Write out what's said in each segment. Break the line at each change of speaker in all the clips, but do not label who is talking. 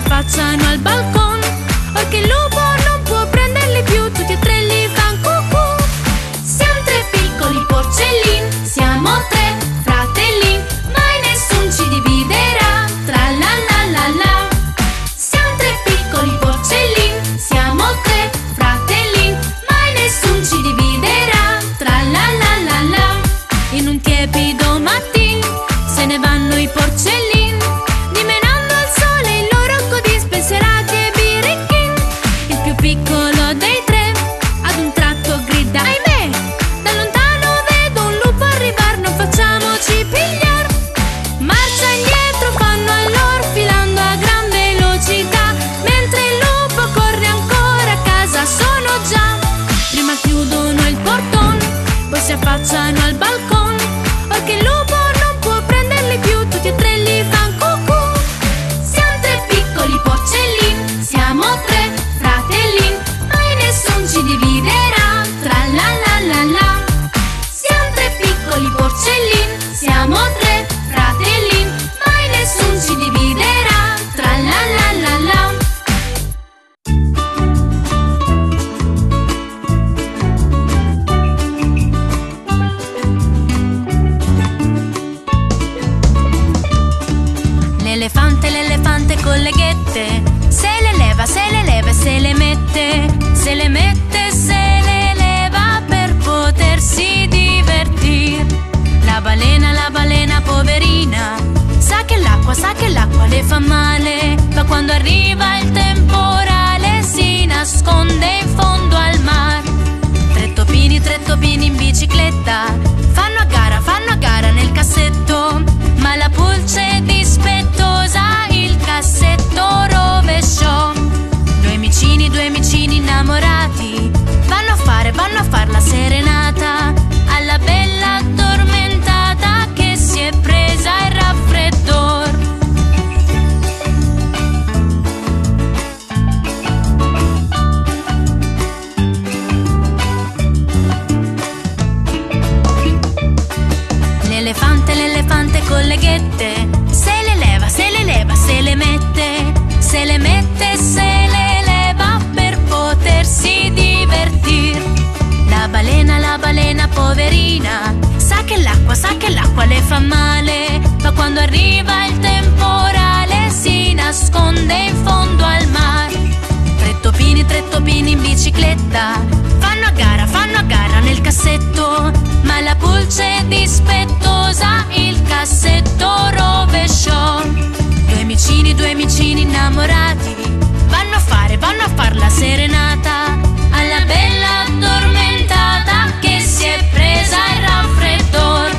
affacciano al balcon. Or che il lupo non può prenderli più, tutti e tre li fan cucù. Siamo tre piccoli porcellin, siamo tre fratellin, mai nessun ci dividerà, tra la la la la. Siamo tre piccoli porcellin, siamo tre fratellin, mai nessun ci dividerà, tra la la la la. In un tiepido mattin se ne vanno i porcellin, dimenando al sole il loro codis, penserà che biricchin. Il più piccolo dei tre ad un tratto grida: ahimè, da lontano vedo un lupo arrivar, non facciamoci pigliar. Marcia indietro fanno allor, filando a gran velocità, mentre il lupo corre ancora, a casa sono già. Prima chiudono il portone, poi si affacciano al balcon. Or che il lupo non può prenderli più, tutti e tre li fan cucù. Siamo tre piccoli porcellin, siamo tre fratellin, mai nessun ci dividerà, tra la la la la. Siamo tre piccoli porcellin, siamo tre fratellin, mai nessun ci dividerà, tra la la la la. L'elefante con le ghette se le leva e se le mette, se le mette, se le leva per potersi divertir. La balena poverina sa che l'acqua le fa male, ma quando arriva il temporale si nasconde in fondo al mar. Tre topini in bicicletta fanno a gara nel cassetto, ma la pulce dispettosa il cassetto rovesciò. Due amicini innamorati vanno a far la serenata alla bella addormentata che si è presa il raffreddor. L'elefante con le ghette se le leva e se le mette, se le mette, se le leva per potersi divertir. La balena poverina sa che l'acqua le fa male, ma quando arriva il temporale si nasconde in fondo al mar. Tre topini in bicicletta fanno a gara nel cassetto, ma la pulce dispettosa il cassetto rovesciò. Due amicini innamorati vanno a far la serenata alla bella addormentata che si è presa il raffreddor.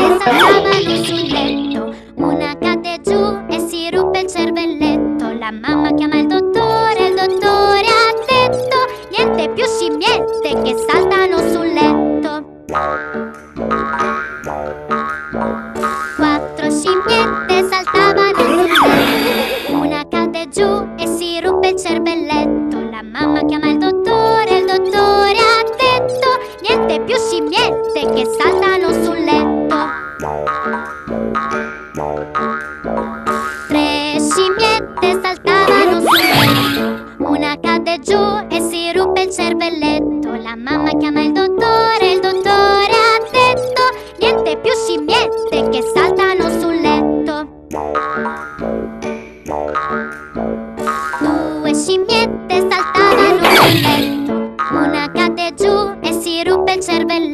saltavano sul letto. Una cadde giù e si ruppe il cervelletto. La mamma chiama il dottore ha detto: niente più scimmiette che saltano sul letto. 4 scimmiette saltavano sul letto. Una cadde giù e si ruppe il cervelletto. La mamma chiama il dottore ha detto: niente più scimmiette che saltano sul letto. 3 scimmiette saltavano sul letto. Una cadde giù e si ruppe il cervelletto. La mamma chiama il dottore ha detto: niente più scimmiette che saltano sul letto. 2 scimmiette saltavano sul letto. Una cadde giù e si ruppe il cervelletto.